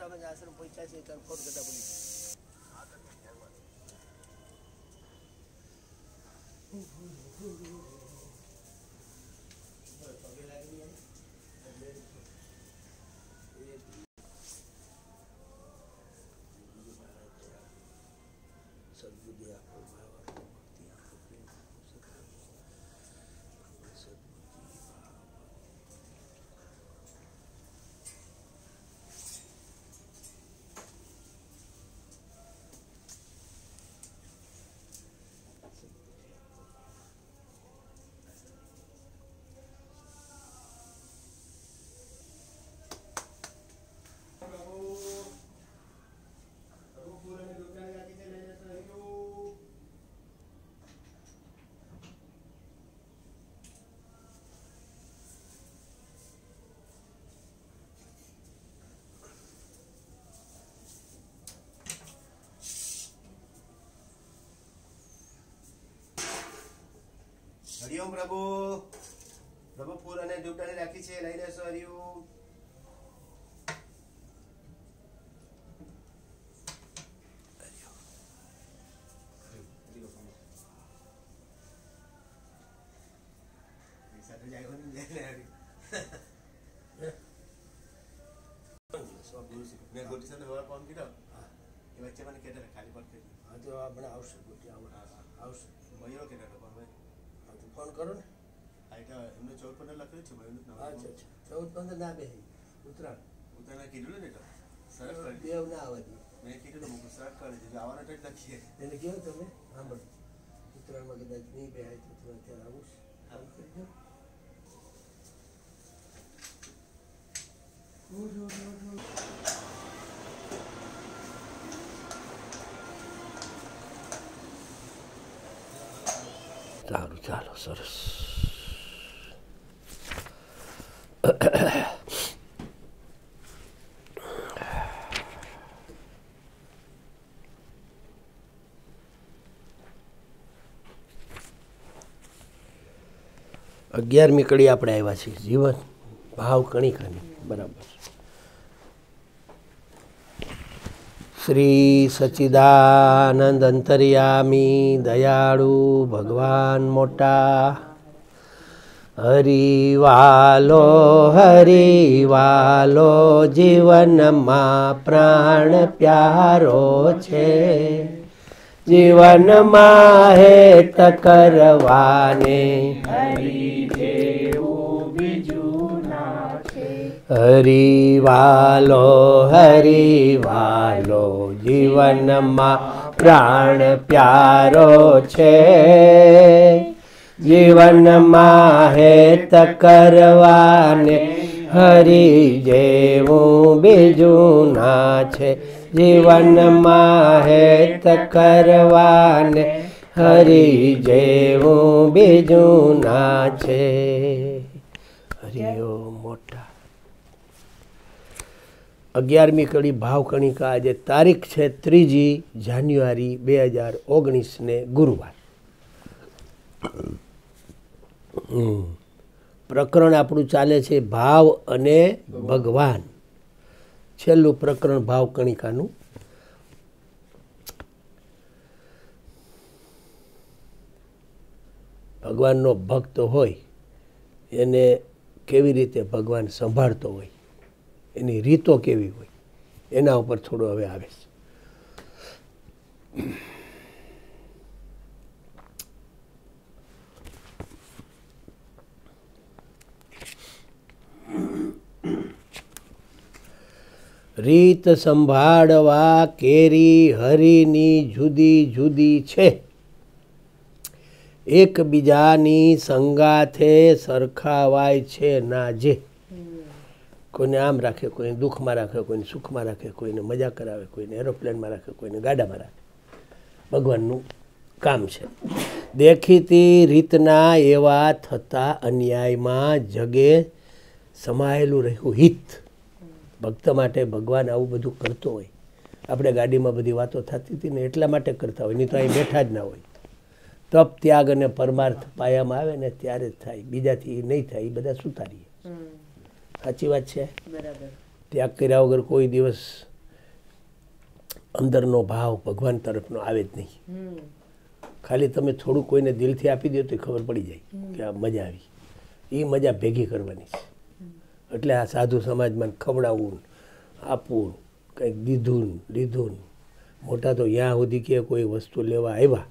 મોટામાં આશ્રમ પહોંચ્યા છે ત્યારે ફોન કરતા બોલી સદબુદ્ધિ આપો હરિઓમ પ્રભુ પ્રભુ ફૂલ અને ધૂપડાની રાખી છે લઈ લેશો હરિઓમ મેં ગોટી સાથે હવા ફોન કર્યો એ વચ્ચે મને કહેતા ખાલી ફોન કરી હા તો આપણે આવશે ગોટી આવશે મયુરો કહેતા હતો પણ ફોન કરો ને હા એટલે એમને 14-15 લખ્યું છે મયુરનું નામ અચ્છા 14-15 ના બે ઉત્તરાયણ કીધું ને તો સરસ કરી દેવ ના આવે મેં કીધું હું સરસ કરી દીધું આવવાના ટાઈમ લખીએ એને કહ્યું તમે હા બસ ઉત્તરાયણમાં કદાચ નહીં બે તો અત્યારે આવું કામ કરી દો સારું ચાલો સરસ અગિયારમી કડી આપણે આવ્યા છીએ જીવન ભાવ કણિકાની બરાબર શ્રી સચ્ચિદાનંદ અંતર્યામી દયાળુ ભગવાન મોટા હરિવાલો જીવનમાં પ્રાણ પ્યારો છે જીવનમાં હેત કરવાને હરિવાલો જીવનમાં પ્રાણ પ્યારો છે જીવનમાં હેત કરવાને હરિ જેવું બીજું ના છે જીવનમાં હેત કરવાને હરિ જેવું બીજું ના છે હરિઓ મોટા 11મી કડી ભાવ કણિકા આજે તારીખ છે 3 જાન્યુઆરી 2019 ને ગુરુવાર પ્રકરણ આપણું ચાલે છે ભાવ અને ભગવાન છેલ્લું પ્રકરણ ભાવ કણિકાનું ભગવાનનો ભક્ત હોય એને કેવી રીતે ભગવાન સંભાળતો હોય એની રીતો કેવી હોય એના ઉપર થોડું હવે આવે છે રીત સંભાળવા કેરી હરિની જુદી જુદી છે એકબીજાની સંગાથે સરખાવાય છે ના જે કોઈને આમ રાખે કોઈને દુઃખમાં રાખે કોઈને સુખમાં રાખે કોઈને મજા કરાવે કોઈને એરોપ્લેનમાં રાખે કોઈને ગાડામાં રાખે ભગવાનનું કામ છે દેખીતી રીતના એવા થતા અન્યાયમાં જગે સમાયેલું રહ્યું હિત ભક્ત માટે ભગવાન આવું બધું કરતો હોય આપણે ગાડીમાં બધી વાતો થતી હતી ને એટલા માટે કરતા હોય નહીં તો અહીં બેઠા જ ના હોય તપ ત્યાગ અને પરમાર્થ પાયામાં આવે ને ત્યારે જ થાય બીજાથી નહીં થાય એ બધા સુતારીએ સાચી વાત છે ત્યાગ કર્યા વગર કોઈ દિવસ અંદરનો ભાવ ભગવાન તરફનો આવે જ નહીં. ખાલી તમે થોડું કોઈને દિલથી આપી દો તો ખબર પડી જાય કે આ મજા આવી. એ મજા ભેગી કરવાની છે. એટલે આ સાધુ સમાજમાં ખવડાવવું, આપવું, કંઈક દીધું લીધું. મોટા તો ત્યાં સુધી કે કોઈ વસ્તુ લેવા આવ્યા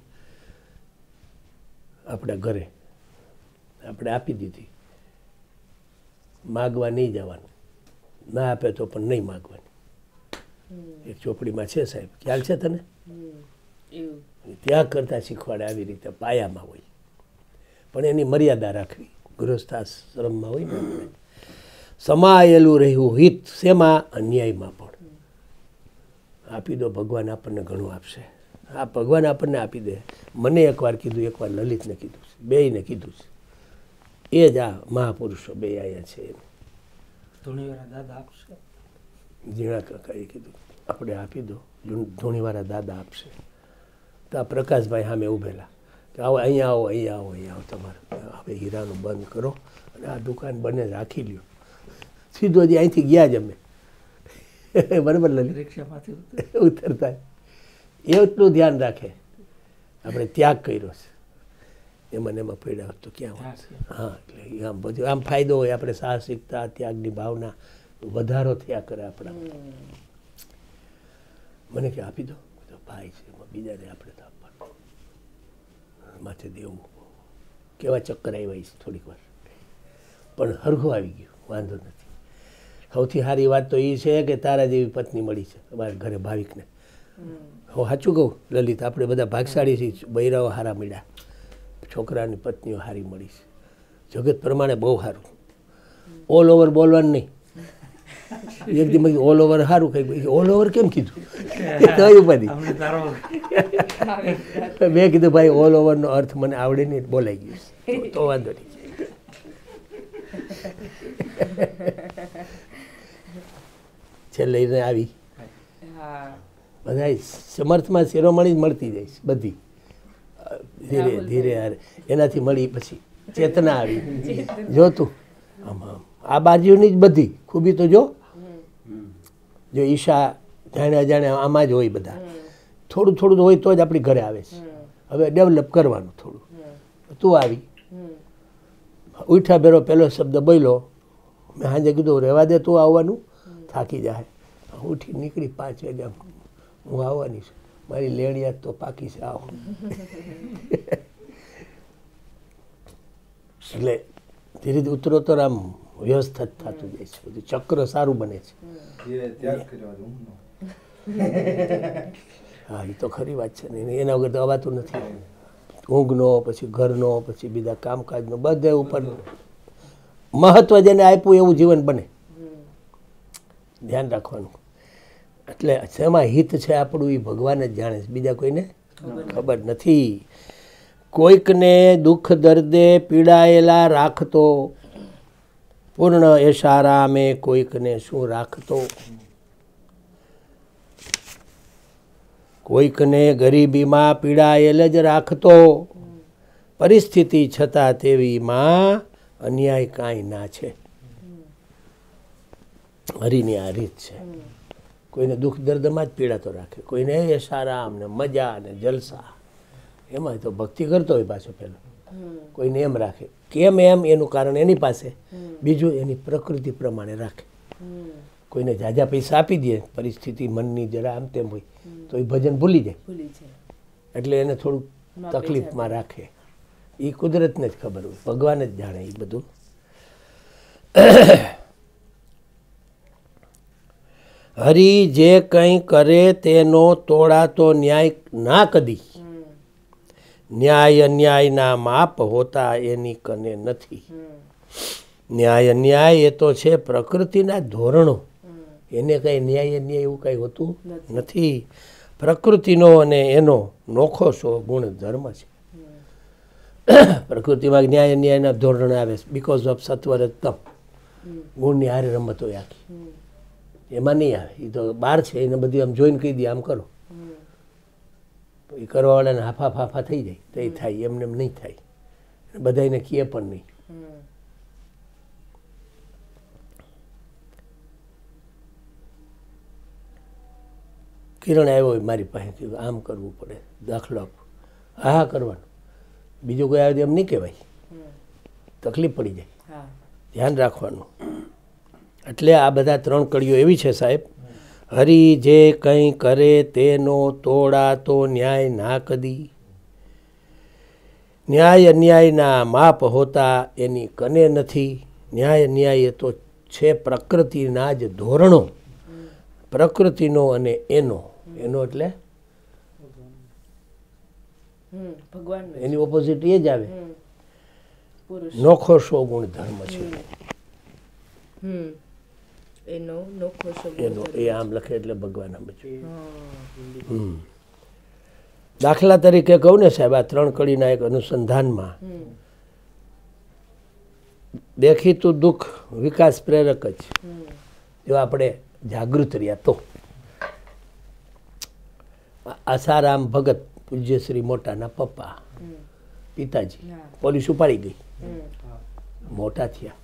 આપણા ઘરે, આપણે આપી દીધી. માગવા નહીં જવાનું, ના આપે તો પણ નહીં માગવાની. એક ચોપડીમાં છે સાહેબ, ખ્યાલ છે તને? ત્યાગ કરતા શીખવાડે આવી રીતે પાયામાં હોય, પણ એની મર્યાદા રાખવી. ગૃહસ્થાશ્રમમાં હોય ને આપણે સમાયેલું રહેવું હિત શેમાં? અન્યાયમાં પણ. આપી દો, ભગવાન આપણને ઘણું આપશે. હા, ભગવાન આપણને આપી દે. મને એકવાર કીધું, એકવાર લલિતને કીધું છે, બેયને કીધું છે. એ જ આ મહાપુરુષો બે આવ્યા છે. ધૂણીવાળા દાદા આપશે. ઝીણા કાકાએ કીધું આપણે આપી દો, ધૂણીવાળા દાદા આપશે. તો આ પ્રકાશભાઈ સામે ઊભેલા કે આવો, અહીંયા આવો, અહીંયા આવો, અહીંયા આવો. તમારે હવે હીરાનું બંધ કરો અને આ દુકાન બને રાખી લ્યો. સીધો જ અહીંથી ગયા જ અમે. બરાબર લલિત? રિક્ષામાંથી ઉતરતા એટલું ધ્યાન રાખે આપણે ત્યાગ કર્યો છે. એમાં એમાં પડ્યા હોત તો ક્યાં વાત છે. હા, એટલે આમ બધું આમ ફાયદો હોય. આપણે સાહસિકતા, ત્યાગની ભાવના વધારો થયા કરે આપણા. મને કે આપી દો, ભાઈ છે એમાં બીજાને આપણે તો આપવાનું, માથે દેવું. કેવા ચક્કર આવ્યા છે થોડીક વાર, પણ હરખું આવી ગયું, વાંધો નથી. સૌથી સારી વાત તો એ છે કે તારા જેવી પત્ની મળી છે અમારા ઘરે ભાવિકને. હું સાચું કહું લલિત, આપણે બધા ભાગશાળી છીએ. બૈરાઓ હારા મળ્યા, છોકરાની પત્નીઓ હારી મળી છે. જગત પ્રમાણે બહુ સારું. ઓલ ઓવર બોલવાનું નહીં. એક દી ઓલ ઓવર સારું કહી, ઓલ ઓવર કેમ કીધું? મેં કીધું ભાઈ ઓલ ઓવરનો અર્થ મને આવડે નહીં, બોલાઈ ગયું તો વાંધો નહીં. છેલ્લે લઈને આવી બધા સમર્થમાં શિરોમણી જ મળતી જાય છે બધી, ધીરે ધીરે એનાથી મળી પછી ચેતના આવી. જો તું આમ આમ આ બાજુની જ બધી ખૂબી તો જો ઈશા જાણે અજાણે આમાં જ હોય. બધા થોડું થોડું હોય તો જ આપણી ઘરે આવે છે. હવે ડેવલપ કરવાનું થોડું. તું આવી, ઉઠા ભેરો પહેલો શબ્દ બોલ્યો. મેં સાંજે કીધું રહેવા દે, તું આવવાનું, થાકી જાય. ઉઠી નીકળી 5 વાગ્યા, હું આવવાની છું. મારી લેણિયાત તો પાકી છે, આવો. એટલે ધીરે ધીરે ઉત્તરોત્તર આમ વ્યવસ્થિત થતું જાય છે, બધું ચક્ર સારું બને છે. હા, એ તો ખરી વાત છે ને. એના વગર તો અવાતું નથી. ઊંઘનો, પછી ઘરનો, પછી બીજા કામકાજનો, બધે ઉપર મહત્વ જેને આપ્યું એવું જીવન બને. ધ્યાન રાખવાનું. એટલે શેમાં હિત છે આપણું એ ભગવાન જ જાણે છે, બીજા કોઈને ખબર નથી. કોઈકને દુઃખ દર્દે પીડાયેલા રાખતો, પૂર્ણ એશારામે કોઈકને શું રાખતો. કોઈકને ગરીબીમાં પીડાયેલ જ રાખતો, પરિસ્થિતિ છતાં તેવીમાં અન્યાય કાંઈ ના છે. હરિની આ રીત છે. કોઈને દુઃખ દર્દમાં જ પીડાતો રાખે, કોઈને એશારામ ને મજા ને જલસા, એમાં તો ભક્તિ કરતો હોય પાછો પેલો. કોઈને એમ રાખે. કેમ એમ? એનું કારણ એની પાસે, બીજું એની પ્રકૃતિ પ્રમાણે રાખે. કોઈને જાજા પૈસા આપી દે, પરિસ્થિતિ મનની જરા આમ તેમ હોય તો એ ભજન ભૂલી જાય, એટલે એને થોડુંક તકલીફમાં રાખે. એ કુદરતને જ ખબર હોય, ભગવાન જ જાણે એ બધું. હરિ જે કંઈ કરે તેનો તોડાતો ન્યાય ના કદી, ન્યાય અન્યાયના માપ હોતા એની કને નથી. ન્યાય અન્યાય એ તો છે પ્રકૃતિના ધોરણો, એને કંઈ ન્યાય અન્યાય એવું કંઈ હોતું નથી. પ્રકૃતિનો અને એનો નોખો સો ગુણ ધર્મ છે. પ્રકૃતિમાં ન્યાય અન્યાયના ધોરણ આવે છે બિકોઝ ઓફ સત્વરજતમ, ગુણની હારે રમત હોય આખી. એમાં નહીં આવે, એ તો બહાર છે. એને બધી આમ જોઈને કહી દે આમ કરો, એ કરવાવાળાને હાફા ફાફા થઈ જાય તો એ થાય, એમને એમ નહીં થાય. બધા એને કહે પણ નહીં. કિરણ આવ્યો હોય મારી પાસે કીધું આમ કરવું પડે, દાખલો આપો, હા કરવાનું, બીજું કોઈ આવે એમ નહીં કહેવાય, તકલીફ પડી જાય, ધ્યાન રાખવાનું. એટલે આ બધા 3 કડીઓ એવી છે સાહેબ. હરિ જે કંઈ કરે તેનો તોડા તો ન્યાય ના કદી, ન્યાય અન્યાયના માપ હોતા એની કને નથી, ન્યાય અન્યાય તો છે પ્રકૃતિના જ ધોરણો, પ્રકૃતિનો અને એનો એટલે એની ઓપોઝિટ એ જ આવે. નોખો શો ગુણ ધર્મ છે એનો, એ આમ લખે એટલે ભગવાન સમજ્યું. દાખલા તરીકે કહું ને સાહેબ, આ 3 કડીના એક અનુસંધાનમાં દેખીતું દુઃખ વિકાસ પ્રેરક જ. જો આપણે જાગૃત રહ્યા તો. આસારામ ભગત પૂજ્ય શ્રી મોટાના પપ્પા પિતાજી પોલીસ ઉપાડી ગઈ, મોટા થયા.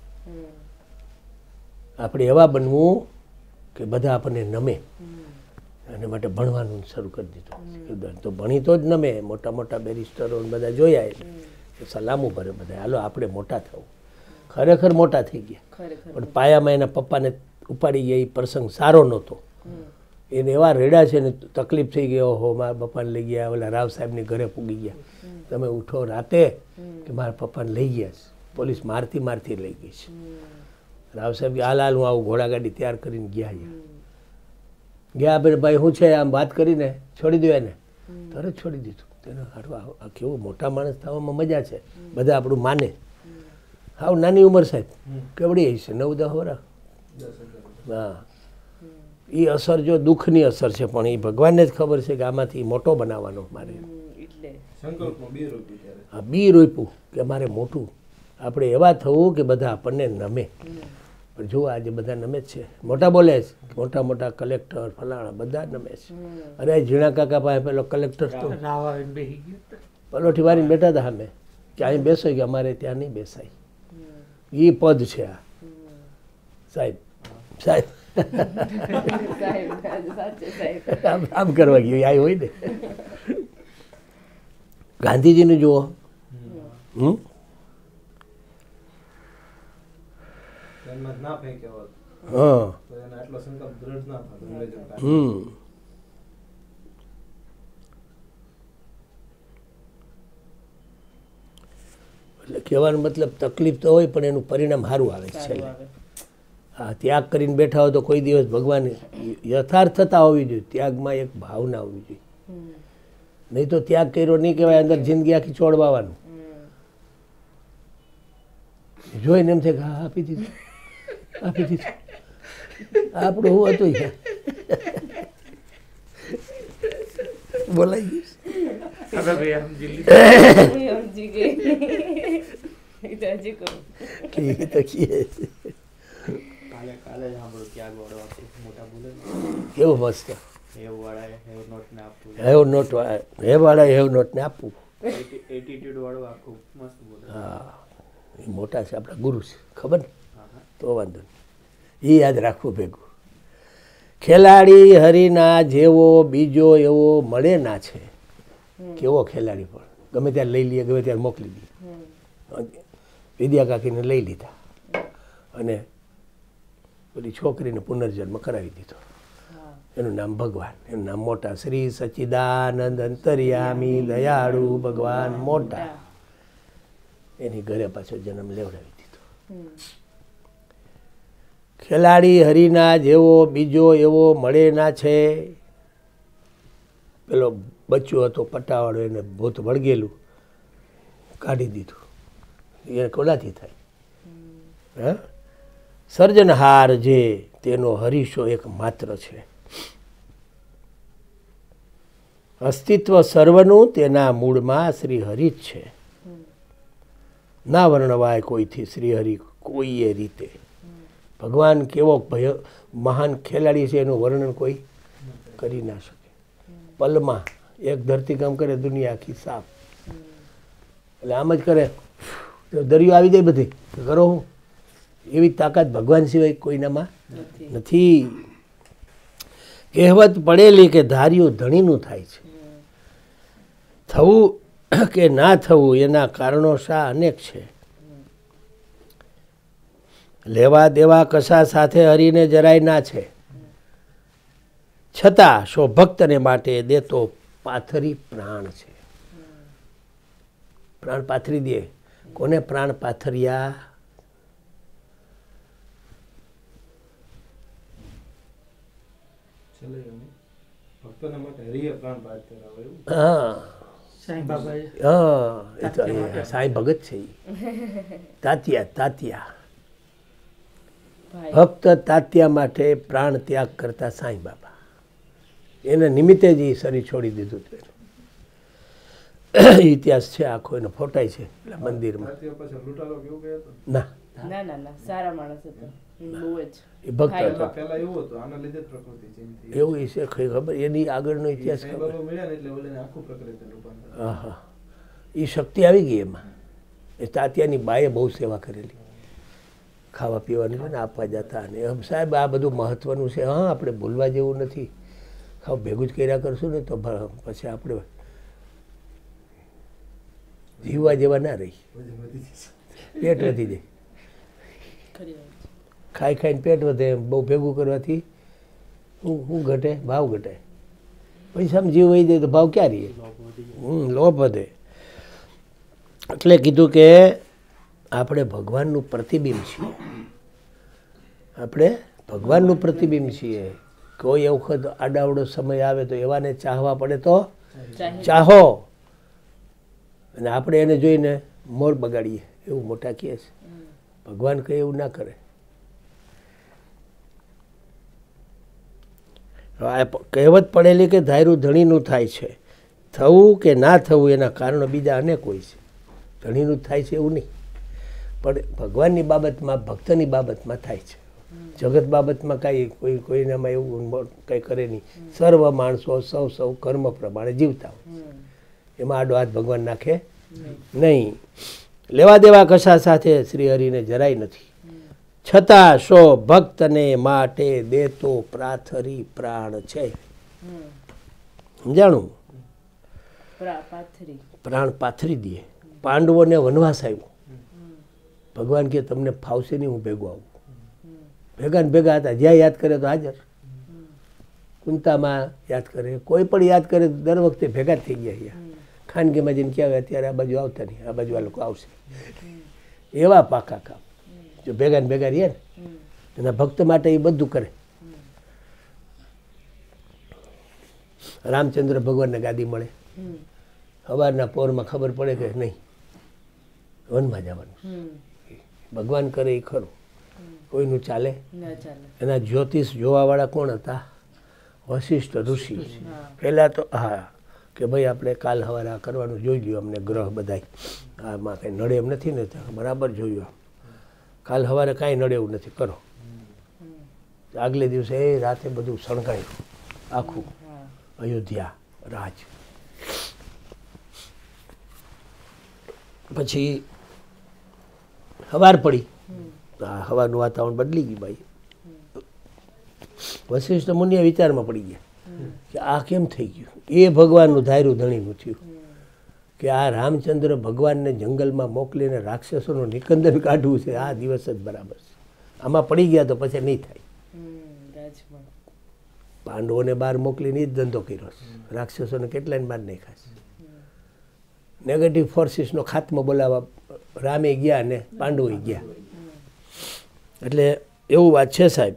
આપણે એવા બનવું કે બધા આપણને નમે, અને માટે ભણવાનું શરૂ કરી દીધું. તો ભણી તો જ નમે, મોટા મોટા બેરિસ્ટરો બધા જોયા એટલે સલામું ભરે બધા, હાલો આપણે મોટા થવું. ખરેખર મોટા થઈ ગયા, પણ પાયામાં એના પપ્પાને ઉપાડી ગયા. એ પ્રસંગ સારો નહોતો, એને એવા રેડા છે ને તકલીફ થઈ ગઈ, ઓહો મારા પપ્પાને લઈ ગયા, ઓલા રાવ સાહેબની ઘરે પૂગી ગયા, તમે ઉઠો રાતે કે મારા પપ્પાને લઈ ગયા છે, પોલીસ મારતી લઈ ગઈ છે. રાવ સાહેબ હાલ હું આવું, ઘોડાગાડી તૈયાર કરીને ગયા ભાઈ શું છે આમ વાત કરીને છોડી દો એને, તરત છોડી દીધું. તેને આ કેવું મોટા માણસ થવામાં મજા છે, બધા આપણું માને. હાવ નાની ઉંમર સાહેબ, કેવડી છે 9-10 વર્ષ. હા, એ અસર જો દુઃખની અસર છે, પણ એ ભગવાનને જ ખબર છે કે આમાંથી મોટો બનાવવાનો મારે. હા, બી રોપ્યું કે મારે મોટું, આપણે એવા થવું કે બધા આપણને નમે. પણ જો આજે બધા નમે જ છે, મોટા બોલે છે, મોટા મોટા કલેક્ટર ફલાણા બધા નમે છે. અરે ઝીણા કાકા પાસે પેલો કલેક્ટર તો પલોઠી વારીને બેઠા હતા સામે કે અહીં બેસો કે અમારે ત્યાં નહીં બેસાય. એ પદ છે આ સાહેબ. સાહેબ આમ કરવા ગયું આ હોય ને. ગાંધીજીને જુઓ, એટલે કહેવાનો મતલબ તકલીફ તો હોય પણ એનું પરિણામ સારું આવે છે. હા, ત્યાગ કરીને બેઠા હોય તો કોઈ દિવસ ભગવાન યથાર્થતા હોવી જોઈએ, ત્યાગમાં એક ભાવના હોવી જોઈએ. નહીં તો ત્યાગ કર્યો નહીં કહેવાય, અંદર જિંદગી આખી છોડવાનું. જોઈને એમ છે કે હા આપી દીધું, આપણું હું હતું બોલાઈ કેવું મસ્ત હેવ નોટને આપવું. હા, એ મોટા છે, આપણા ગુરુ છે, ખબર ને? તો વાંધો નહીં, એ યાદ રાખવું ભેગું. ખેલાડી હરિના જેવો બીજો એવો મળે ના છે. કેવો ખેલાડી પણ ગમે ત્યારે લઈ લઈએ, ગમે ત્યારે મોકલી દઈએ. વિદ્યા કાકીને લઈ લીધા અને પેલી છોકરીને પુનર્જન્મ કરાવી દીધો. એનું નામ ભગવાન, એનું નામ મોટા, શ્રી સચ્ચિદાનંદ અંતર્યામી દયાળુ ભગવાન મોટા. એની ઘરે પાછો જન્મ લેવડાવી દીધો. ખેલાડી હરિના જેવો બીજો એવો મળે ના છે. પેલો બચ્ચો હતો પટ્ટાવાળો, એને ભૂત વળગેલું કાઢી દીધું, એ કોલાથી થાય. હા, સર્જનહાર જે તેનો હરીશો એક માત્ર છે. અસ્તિત્વ સર્વનું તેના મૂળમાં શ્રી હરિ જ છે. ના વર્ણવાય કોઈથી શ્રી હરિ કોઈએ રીતે. ભગવાન કેવો મહાન ખેલાડી છે એનું વર્ણન કોઈ કરી ના શકે. પલમાં એક ધરતીકામ કરે દુનિયા આખી સાફ. એટલે આમ જ કરે, દરિયો આવી જાય બધી કરો હું. એવી તાકાત ભગવાન સિવાય કોઈનામાં નથી. કહેવત પડેલી કે ધાર્યું ધણીનું થાય છે. થવું કે ના થવું એના કારણો શા અનેક છે. લેવા દેવા કશા સાથે હરીને જરાય ના છે. છતાં શો ભક્તને માટે દેતો પાથરી પ્રાણ છે. પ્રાણ પાથરી દે. કોને પ્રાણ પાથર્યા? હા સાંઈ બાબાએ હા, એ તો સાંઈ ભગત છે ઈ. તાત્યા ભક્ત તાત્યા માટે પ્રાણ ત્યાગ કરતા સાંઈ બાબા. એના નિમિત્તે જ એ શરીર છોડી દીધું હતું. ઇતિહાસ છે આખો, એનો ફોટાય છે મંદિરમાં. ના, ના ના ના, સારા માણસ હતો, બહુ જ એ ભક્ત હતો. એવું એ છે ખબર, એની આગળનો ઇતિહાસ ખબર. હા હા, એ શક્તિ આવી ગઈ એમાં. એ તાત્યાની બાએ બહુ સેવા કરેલી, ખાવા પીવાની ને આપવા જતા. અને સાહેબ આ બધું મહત્વનું છે. હા, આપણે ભૂલવા જેવું નથી. ખાવ ભેગું જ કર્યા કરશું ને તો પછી આપણે જીવવા જેવા ના રહી. પેટ વધી જાય, ખાઈ ખાઈને પેટ વધે. બહુ ભેગું કરવાથી શું ઘટે? ભાવ ઘટે. પૈસામાં જીવ વહી જાય તો ભાવ ક્યાં રહીએ? લોભ વધે. એટલે કીધું કે આપણે ભગવાનનું પ્રતિબિંબ છીએ. આપણે ભગવાનનું પ્રતિબિંબ છીએ. કોઈ વખત આડાવડો સમય આવે તો એવાને ચાહવા પડે તો ચાહો. અને આપણે એને જોઈને મોર બગાડીએ એવું મોટા કહે છે. ભગવાન કહે એવું ના કરે. કહેવત પડેલી કે ધાર્યું ધણીનું થાય છે. થવું કે ના થવું એના કારણો બીજા અનેક હોય છે. ધણીનું થાય છે એવું નહીં, પણ ભગવાનની બાબતમાં, ભક્તની બાબતમાં થાય છે. જગત બાબતમાં કાંઈ કોઈનામાં એવું કંઈ કરે નહીં. સર્વ માણસો સૌ કર્મ પ્રમાણે જીવતા હોય. એમાં આડો હાથ ભગવાન નાખે નહીં. લેવા દેવા કશા સાથે શ્રી હરિને જરાય નથી. છતાં શો ભક્તને માટે દેતો પાથરી પ્રાણ છે. સમજાણું? પ્રાણ પાથરી દે. પાંડવોને વનવાસ આવ્યો. ભગવાન કે તમને ફાવશે નહીં, હું ભેગો આવું. ભેગા ને ભેગા હતા. જ્યાં યાદ કરે તો હાજર. કુંતામાં યાદ કરે, કોઈ પણ યાદ કરે તો દર વખતે ભેગા જ થઈ ગયા. ખાનગીમાં જઈને ક્યાં અત્યારે આ બાજુ આવતા નહીં, આ બાજુ આ લોકો આવશે. એવા પાકા કામ. જો ભેગા ને ભેગા રહીએ ને, એના ભક્ત માટે એ બધું કરે. રામચંદ્ર ભગવાનને ગાદી મળે. સવારના પોરમાં ખબર પડે કે નહીં વનમાં જવાનું. ભગવાન કરે એ ખરું, કોઈનું ચાલે. એના જ્યોતિષ જોવાવાળા કોણ હતા? વશિષ્ઠ ઋષિ. પહેલાં તો હા કે ભાઈ આપણે કાલ સવારે આ કરવાનું જોઈ લ્યો, અમને ગ્રહ બધાય આમાં કંઈ નડે એમ નથી ને, બરાબર જોયું. કાલ સવારે કાંઈ નડે એવું નથી, કરો. આગલે દિવસે એ રાતે બધું શણગાયું આખું અયોધ્યા રાજ. પછી સવાર પડી, સવારનું વાતાવરણ બદલી ગયું. ભાઈ વશિષ્ઠ મુનિએ વિચારમાં પડી ગયા કે આ કેમ થઈ ગયું. એ ભગવાનનું ધાર્યું ધણીનું થયું કે આ રામચંદ્ર ભગવાનને જંગલમાં મોકલીને રાક્ષસોનું નિકંદન કાઢવું છે. આ દિવસ જ બરાબર છે. આમાં પડી ગયા તો પછી નહીં થાય. પાંડવોને બહાર મોકલીને જ ધંધો કર્યો. રાક્ષસોને કેટલાને બહાર નહીં ખાશે. નેગેટિવ ફોર્સિસનો ખાત્મો બોલાવવા રામે ગયા ને પાંડવોએ ગયા. એટલે એવું વાત છે સાહેબ.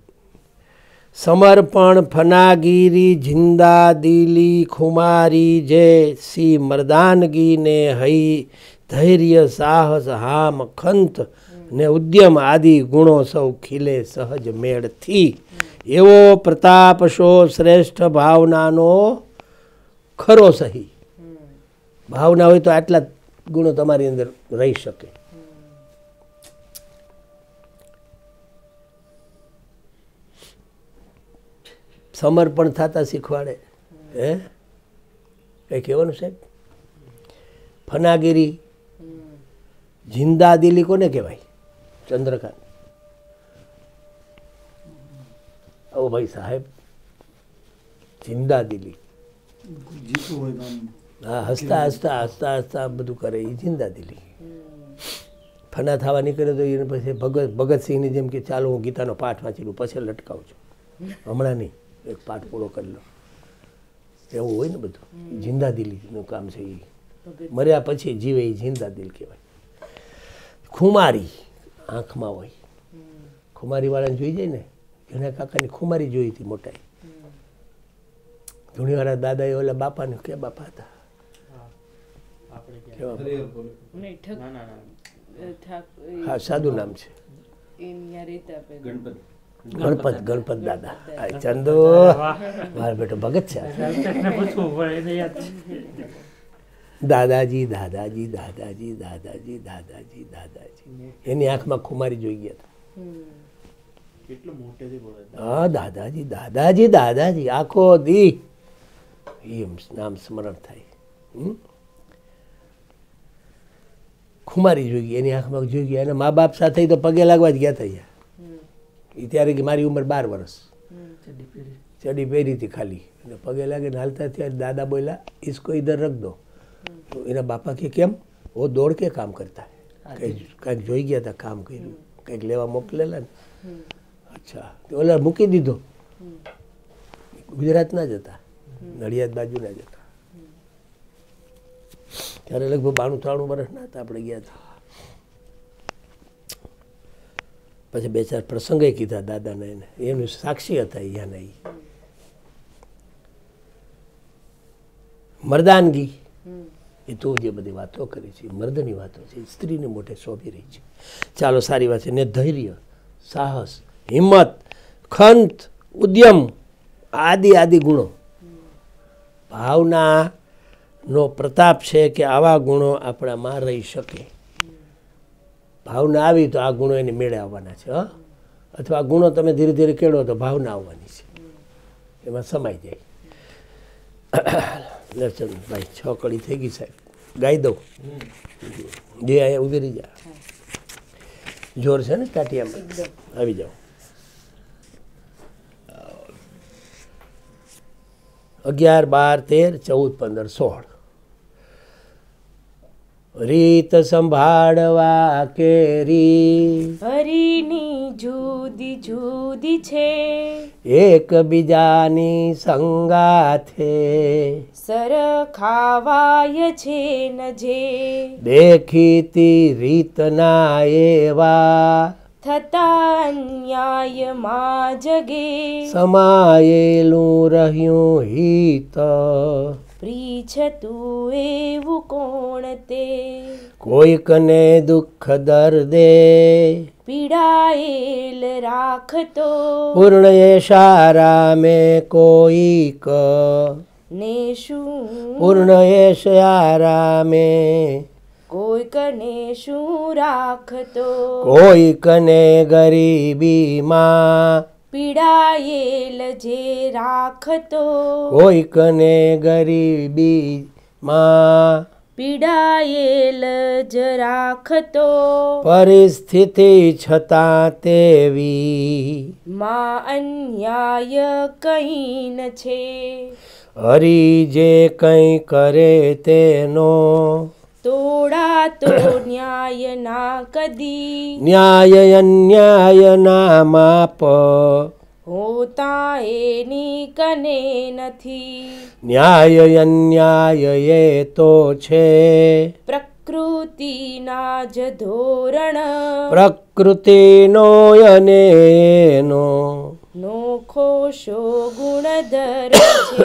સમર્પણ ફનાગીરી જિંદા દિલી ખુમારી જે સી મર્દાનગી ને હઈ ધૈર્ય સાહસ હામ ખંત ને ઉદ્યમ આદિ ગુણો સૌ ખીલે સહજ મેળથી. એવો પ્રતાપ શો શ્રેષ્ઠ ભાવનાનો ખરો સહી. ભાવના હોય તો આટલા ગુણો તમારી અંદર રહી શકે. સમર્પણ થતા શીખવાડે. હે કઈ કહેવાનું સાહેબ? ફનાગીરી જિંદા દિલી કોને કહેવાય? ચંદ્રકાંત. ઓ ભાઈ સાહેબ, જિંદા દિલી. જીતું હોય તો આમ હા, હસતા હસતા હસતા હસતા બધું કરે એ જિંદા દિલી. ફના થવા નીકળે તો એને પછી ભગતસિંહની જેમ કે ચાલો હું ગીતાનો પાઠ વાંચી લઉં પછી લટકાવું છું, હમણાં નહીં, એક પાઠ પૂરો કરી લો, એવું હોય ને બધું. જિંદા દિલીનું કામ છે એ. મર્યા પછી જીવે એ જિંદા દિલ કહેવાય. ખુમારી આંખમાં હોય. ખુમારીવાળાને જોઈ જાય ને, એના કાકાની ખુમારી જોઈ હતી મોટાઈ. ધૂણીવાળા દાદાએ ઓલા બાપાને કે બાપા હતા કેવા બાપા? નહીં, હા, સાદું નામ છે, ગણપત દાદા. હા, ચંદો મારો બેટો ભગત છે. દાદાજી દાદાજી દાદાજી દાદાજી દાદાજી દાદાજી, એની આંખમાં ખુમારી જોઈ ગયા હતા. કેટલું મોટેથી બોલે. હા, દાદાજી દાદાજી દાદાજી આખો દી એમ નામ સ્મરણ થાય. ખુમારી જોઈ ગઈ, એની આંખમાં જોઈ ગયા. એના મા બાપ સાથે તો પગે લાગવા જ ગયા હતા. એ ત્યારે કે મારી ઉંમર 12 વર્ષ, ચડી પહેરી હતી ખાલી, અને પગે લાગીને હાલતા ત્યારે દાદા બોલ્યા ઇસકો ઇધર રખ દો. તો એના બાપા કે કેમ? વો દોડ કે કામ કરતા હે, કંઈક જોઈ ગયા હતા, કામ કર્યું, કંઈક લેવા મોકલેલા ને. અચ્છા, તો ઓલા મૂકી દીધો. ગુજરાતના જ હતા, નડિયાદ બાજુના જ હતા. ત્યારે લગભગ 92-93 વર્ષના હતા આપણે ગયા હતા. પછી 2-4 પ્રસંગે કીધા દાદાને, એને એનું સાક્ષી હતા અહીંયાના. એ મર્દાનગી એ તો જે બધી વાતો કરી છે મર્દની વાતો છે, સ્ત્રીને મોઢે શોભી રહી છે. ચાલો, સારી વાત છે. ને ધૈર્ય, સાહસ, હિંમત, ખંત, ઉદ્યમ આદિ ગુણો. ભાવનાનો પ્રતાપ છે કે આવા ગુણો આપણામાં રહી શકે. ભાવના આવી તો આ ગુણો એને મેળે આવવાના છે. અથવા આ ગુણો તમે ધીરે ધીરે કેળવો તો ભાવના આવવાની છે, એમાં સમાઈ જાય. દર્શનભાઈ 6 કડી થઈ ગઈ સાહેબ, ગાઈ દઉં જે અહીંયા ઉભી રહી જાય. જોર છે ને ટાટિયામાં? આવી જાઓ. 11, 12, 13, 14, 15, 16 રીત સંભાળવા કેરી હરીની જુદી જુદી છે, એકબીજાની સંગાથે સરખાવાય છે ન જે, દેખીતી રીતના એવા થતા અન્યાયમાં જગે, સમાયેલું રહ્યું હિત પ્રીછતું એવું કોણ તે, કોઈકને દુઃખ દર્દે પીડાયેલ રાખતો, પૂર્ણ યશારામે કોઈક ને શું પૂર્ણ યશારામે કોઈકને શું રાખતો, કોઈકને ગરીબીમાં પીડાયેલ જે રાખતો, કોઈકને ગરીબીમાં પીડાયેલ જ રાખતો, પરિસ્થિતિ છતાં તેવી માં અન્યાય કઈ ન છે, હરી જે કંઈ કરે તેનો તોડા તો ન્યાય ના કદી, ન્યાય અન્યાય ના માપ હોતા એની કને નથી, ન્યાય અન્યાય એ તો છે પ્રકૃતિના જ ધોરણ, પ્રકૃતિનો અને એનો નોખો શો ગુણધર છે,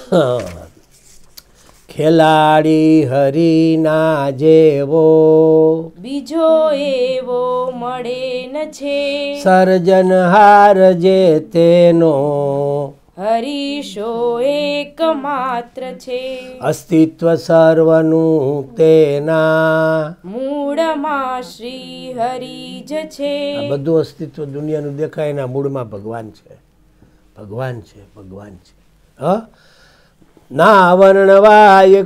ખેલાડી હરીના જેવો બીજો એવો મળે ન છે, સર્જનહાર જે તેનો હરીશો એક માત્ર છે, અસ્તિત્વ સર્વનું તેના મૂળમાં શ્રી હરિ જ છે, આ બધું અસ્તિત્વ દુનિયાનું દેખાય એના મૂળમાં ભગવાન છે, ભગવાન છે, ભગવાન છે. ના વર્ણવાય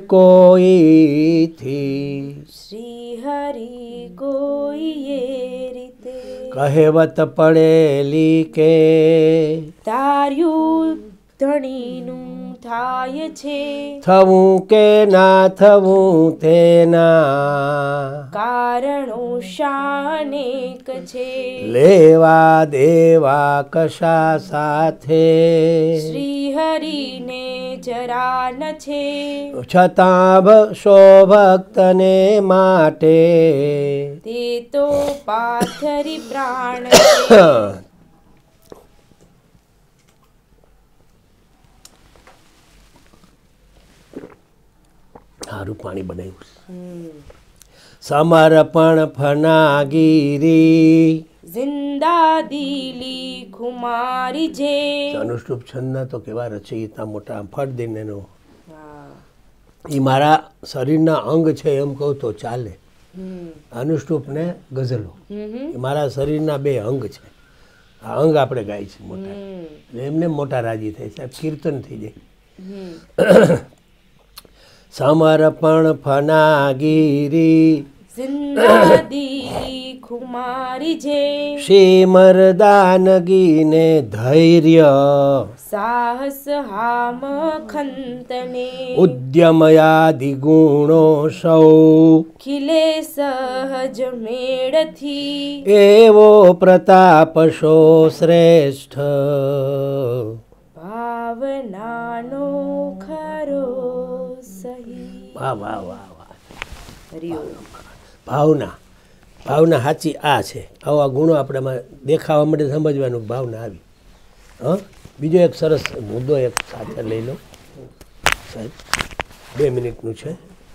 કોઈથી શ્રી હરિ કોઈ એ રીતે, કહેવત પડેલી કે તાર્યું ધણીનું થાય છે થવું કે ના થવું તેના કારણો શાનેક છે લેવા દેવા કશા સાથે શ્રી હરિને જરા ન છે છતાં શો ભક્તને માટે તે તો પાથરી પ્રાણ છે સારું પાણી બનાવ્યું સમર્પણ ફનાગીરી જિંદા દિલી ખુમારી જે અનુષ્ટુપ છંદના તો કેવા રચયિતા મોટા ફળ દઈને એનો હા. એ મારા શરીરના અંગ છે એમ કહું તો ચાલે હમ. અનુષ્ટુપ ને ગઝલો હમ. એ મારા શરીરના બે અંગ છે આ અંગ આપણે ગાય છે મોટા હમ. એટલે એમને મોટા રાજી થાય સાહેબ કીર્તન થઈ જાય હમ. સમર્પણ ફનાગીરી જિંદા દિલી ખુમારી જે શ્રી મરદાનગીને ધૈર્ય સાહસ હામ ખંતને ઉદ્યમયાદિ ગુણો સૌ ખીલે સહજ મેળથી એવો પ્રતાપ શો શ્રેષ્ઠ ભાવનાનો ખરો સહી વાહ વાહ વાહ વાહ હરિઓ ભાવના ભાવના સાચી આ છે આવા ગુણો આપણામાં દેખાવા માટે સમજવાનું ભાવના આવી બીજો એક સરસ મુદ્દો એક સાથે લઈ લો સાહેબ 2 મિનિટનું છે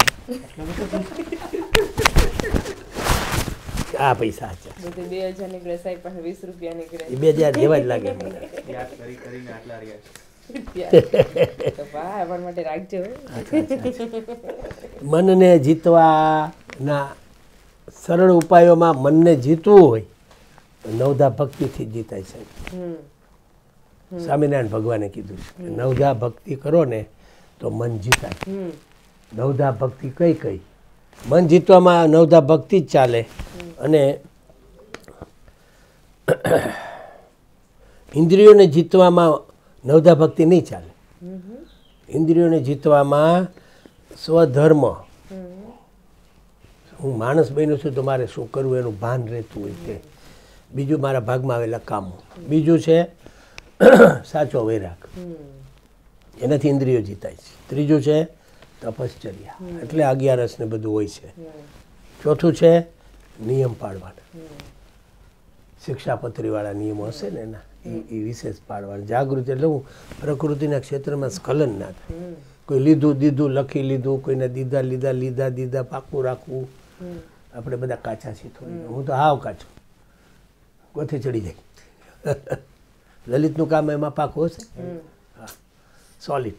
આ પૈસા છે બધું 2000 નીકળે સાહેબ પાસે 20 રૂપિયા નીકળે એ 2000 જેવા જ લાગે મને યાદ કરી કરીને આટલા રહ્યા તો ભાઈ આપણ માટે રાખજો મનને જીતવાના સરળ ઉપાયોમાં મનને જીતવું હોય તો નવધા ભક્તિથી જ જીતાય છે હમ. સ્વામિનારાયણ ભગવાને કીધું છે કે નવધા ભક્તિ કરો ને તો મન જીતાય હમ. નવધા ભક્તિ કઈ કઈ મન જીતવામાં નવધા ભક્તિ જ ચાલે અને ઇન્દ્રિયોને જીતવામાં નવધા ભક્તિ નહીં ચાલે ઇન્દ્રિયોને જીતવામાં સ્વધર્મ હું માણસ બન્યો છું તો મારે શું કરવું એનું ભાન રહેતું હોય તે બીજું મારા ભાગમાં આવેલા કામો બીજું છે સાચો વૈરાગ એનાથી ઇન્દ્રિયો જીતાય છે ત્રીજું છે તપશ્ચર્યા એટલે 11 ને બધું હોય છે ચોથું છે નિયમ પાળવાના શિક્ષાપત્રીવાળા નિયમો હશે ને એના એ વિશેષ પાડવાના જાગૃતિ એટલે હું પ્રકૃતિના ક્ષેત્રમાં સ્ખલન ના થાય કોઈ લીધું દીધું લખી લીધું કોઈને દીધા લીધા લીધા દીધા પાકું રાખવું આપણે બધા કાચા છીએ થોડી હું તો હાવ કાચો ગોથી ચડી જાય લલિતનું કામ એમાં પાકું હશે હા સોલિડ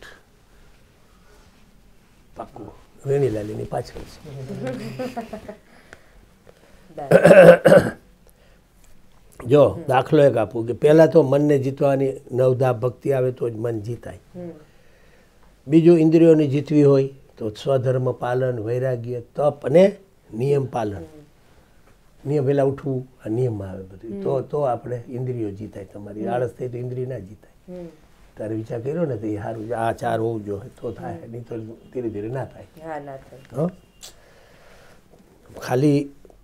પાકું વેણીલાલીની પાછળ છે જો દાખલો એક આપું કે પહેલાં તો મનને જીતવાની નવધા ભક્તિ આવે તો જ મન જીતાય બીજું ઇન્દ્રિયોને જીતવી હોય તો સ્વધર્મ પાલન વૈરાગ્ય તપ અને નિયમ પાલન નિયમ પહેલાં ઉઠવું આ નિયમમાં આવે બધું તો આપણે ઇન્દ્રિયો જીતાય તમારી આળસ થઈ તો ઇન્દ્રિય ના જીતાય તારે વિચાર કર્યો ને તો એ સારું આ 4 હોવું જોઈએ તો થાય નહીં તો ધીરે ધીરે ના થાય ખાલી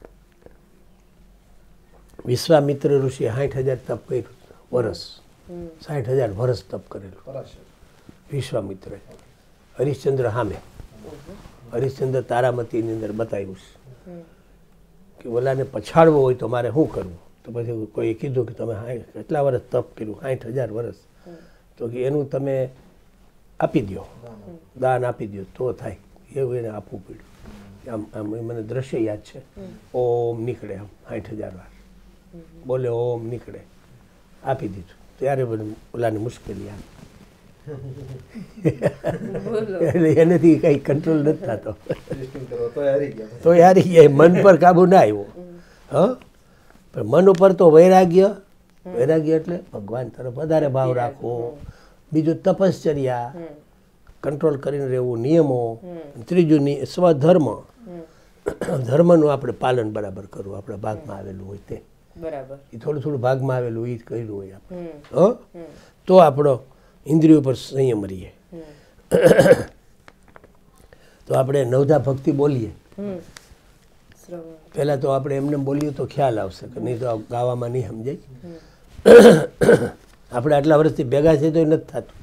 વિશ્વામિત્ર ઋષિ 60,000 તપ કર્યું વર્ષ 60,000 વર્ષ તપ કરેલું વિશ્વામિત્રે હરિશ્ચંદ્ર સામે હરિશ્ચંદ્ર તારામતીની અંદર બતાવ્યું કે ઓલાને પછાડવો હોય તો મારે શું કરવું તો પછી કોઈ કીધું કે તમે કેટલા વર્ષ તપ કર્યું 60,000 વર્ષ તો કે એનું તમે આપી દો દાન આપી દો તો થાય એવું એને આપવું પડ્યું આમ મને દ્રશ્ય યાદ છે ઓમ નીકળે આમ 60,000 વાર બોલે ઓમ નીકળે આપી દીધું ત્યારે બધું ઓલાની મુશ્કેલી આવી એટલે એનાથી કંઈ કંટ્રોલ નથી થતો તો હારી ગયા મન પર કાબુ ના આવ્યો હા પણ મન ઉપર તો વૈરાગ્ય એટલે ભગવાન તરફ વધારે ભાવ રાખવો બીજું તપશ્ચર્યા કંટ્રોલ કરીને રહેવું નિયમો ત્રીજું સ્વધર્મ ધર્મનું આપણે પાલન બરાબર કરવું આપણે ભાગમાં આવેલું હોય તે બરાબર એ થોડું ભાગમાં આવેલું એ કર્યું હોય આપણે તો આપણો ઇન્દ્રિયો પર સંયમ રહીએ. તો આપણે નવધા ભક્તિ બોલીએ. પહેલાં તો આપણે એમને બોલીએ તો ખ્યાલ આવશે, કે નહીં તો ગાવામાં નહીં સમજાય. આપણે આટલા વર્ષથી ભેગા છે તો એ નથી થતું.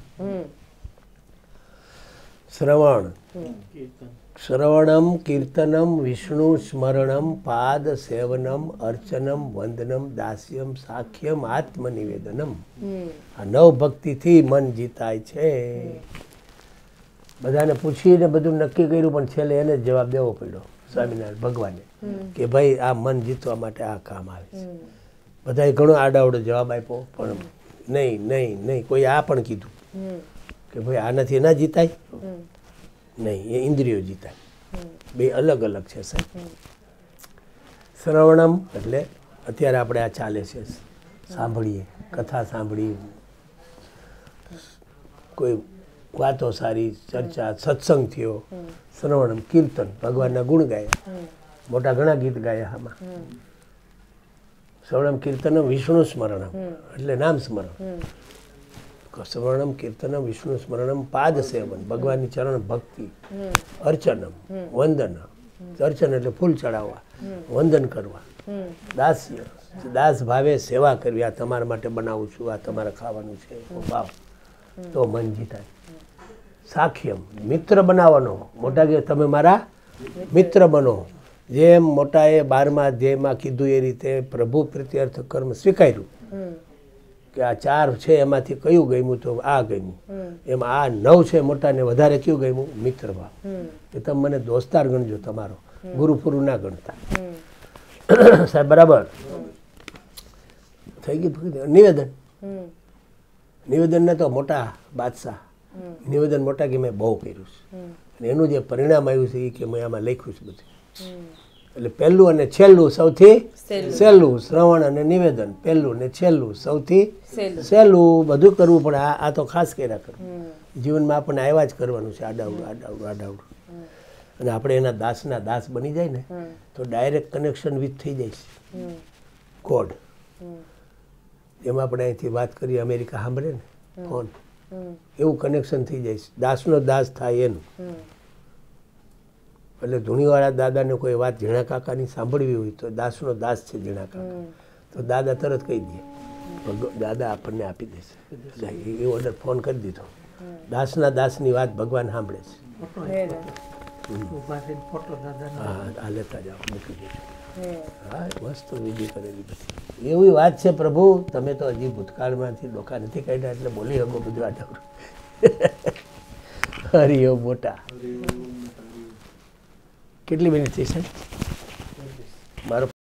શ્રવણ, શ્રવણમ કીર્તનમ વિષ્ણુ સ્મરણમ પાદ સેવનમ અર્ચનમ વંદનમ દાસ્યમ સાખ્યમ આત્મનિવેદનમ. આ નવ ભક્તિથી મન જીતાય છે. બધાને પૂછીને બધું નક્કી કર્યું, પણ છેલ્લે એને જ જવાબ દેવો પડ્યો સ્વામિનારાયણ ભગવાને, કે ભાઈ આ મન જીતવા માટે આ કામ આવે છે. બધાએ ઘણો આડાવડો જવાબ આપ્યો, પણ નહીં નહીં નહીં. કોઈ આ પણ કીધું કે ભાઈ આનાથી ના જીતાય. નહીં, એ ઇન્દ્રિયો જીતાય. બે અલગ અલગ છે સાહેબ. શ્રવણમ એટલે અત્યારે આપણે આ ચાલે છે, સાંભળીએ, કથા સાંભળીએ, કોઈ વાતો સારી, ચર્ચા, સત્સંગ થયો. શ્રવણમ કીર્તન, ભગવાનના ગુણ ગાયા, મોટા ઘણા ગીત ગાયા આમાં. શ્રવણમ કીર્તનમ વિષ્ણુ સ્મરણમ એટલે નામ સ્મરણ. શ્રવણમ કીર્તનમ વિષ્ણુ સ્મરણમ પાદ સેવન, ભગવાનની ચરણ ભક્તિ. અર્ચનમ વંદન, અર્ચન એટલે ફૂલ ચડાવવા, વંદન કરવા. દાસ્ય, દાસ ભાવે સેવા કરવી. આ તમારા માટે બનાવું છું, આ તમારે ખાવાનું છે, ભાવ, તો મન જીતાય. સાખ્યમ, મિત્ર બનાવવાનો. મોટા કે તમે મારા મિત્ર બનો. જેમ મોટાએ 12મા અધ્યાયમાં કીધું એ રીતે પ્રભુ પ્રીત્યર્થ કર્મ સ્વીકાર્યું, કે આ 4 છે એમાંથી કયું ગમ્યું, તો આ ગમ્યું. એમ આ 9 છે મોટાને વધારે કયું ગમ્યું, મિત્ર ભાવ. કે તમે મને દોસ્તાર ગણજો, તમારો ગુરુ પૂરું ના ગણતા. સાહેબ બરાબર થઈ ગયું. નિવેદન, નિવેદનને તો મોટા બાદશાહ નિવેદન મોટા કે મેં બહુ કર્યું છે, અને એનું જે પરિણામ આવ્યું છે એ કે મેં આમાં લખ્યું છે બધું. એટલે પહેલું અને છેલ્લું સૌથી સહેલું, શ્રવણ અને નિવેદન પહેલું ને છેલ્લું સૌથી સહેલું. બધું કરવું પડે. આ તો ખાસ કર્યા કરવું. જીવનમાં આપણને આવ્યા જ કરવાનું છે, આડાવડું આડાવડું આડાવડું. અને આપણે એના દાસના દાસ બની જાય ને તો ડાયરેક્ટ કનેક્શન વિથ થઈ જાય છે, કોડ. એમાં આપણે અહીંથી વાત કરીએ, અમેરિકા સાંભળે ને ફોન, એવું કનેક્શન થઈ જાય છે. દાસનો દાસ થાય એનું. એટલે ધૂણીવાળા દાદાને કોઈ વાત ઝીણા કાકાની સાંભળવી હોય તો દાસનો દાસ છે ઝીણા કાકા, તો દાદા તરત કહી દે, દાદા આપણને આપી દેશે. એ ઓર્ડર ફોન કરી દીધો. દાસના દાસની વાત ભગવાન સાંભળે છે. હા, આ લેતા જાઓ, મૂકી દેજો. હા, મસ્ત વિધિ કરેલી બધી. એવી વાત છે પ્રભુ, તમે તો હજી ભૂતકાળમાંથી ડોકા નથી કાઢ્યા એટલે બોલી શકો બધું આટલું. હરિયો મોટા. કેટલી મિનિટ થઈ સાહેબ? મારો